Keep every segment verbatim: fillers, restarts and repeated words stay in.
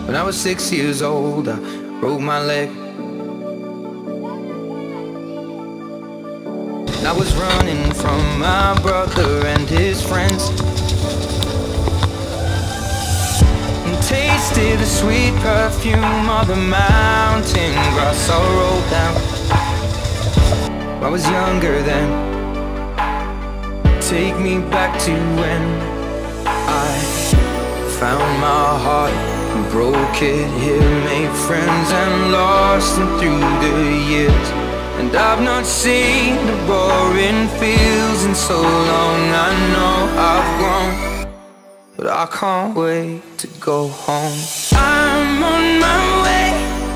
When I was six years old, I broke my leg. I was running from my brother and his friends, and tasted the sweet perfume of the mountain grass I rolled down. I was younger then. Take me back to when I found my heart, broke it here, made friends and lost them through the years. And I've not seen the boring fields in so long. I know I've grown, but I can't wait to go home. I'm on my way,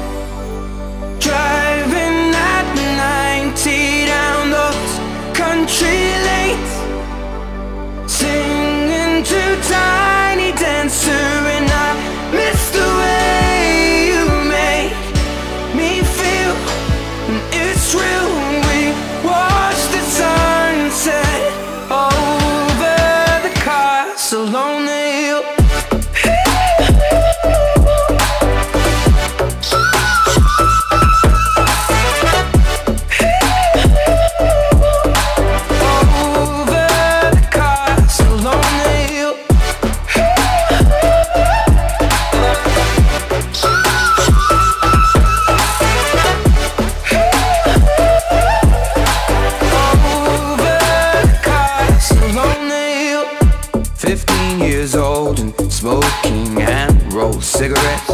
driving at ninety down those country lanes, singing to Tiny Dancer, and I miss the way you make me feel. And it's real when we watch the sunset over the castle on the hill. Fifteen years old and smoking and roll cigarettes,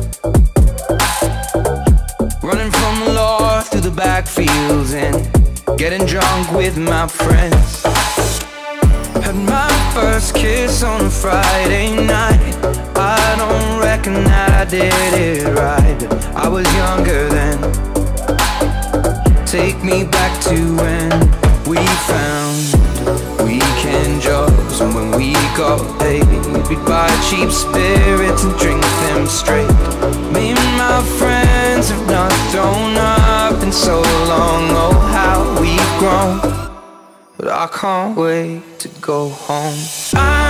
running from the law through the backfields and getting drunk with my friends. Had my first kiss on a Friday night. I don't reckon that I did it right, but I was younger then. Take me back to when we found weekend jobs, and when we got paid, we'd buy cheap spirits and drink them straight. Me and my friends have not thrown up in so long. Oh, how we've grown, but I can't wait to go home. I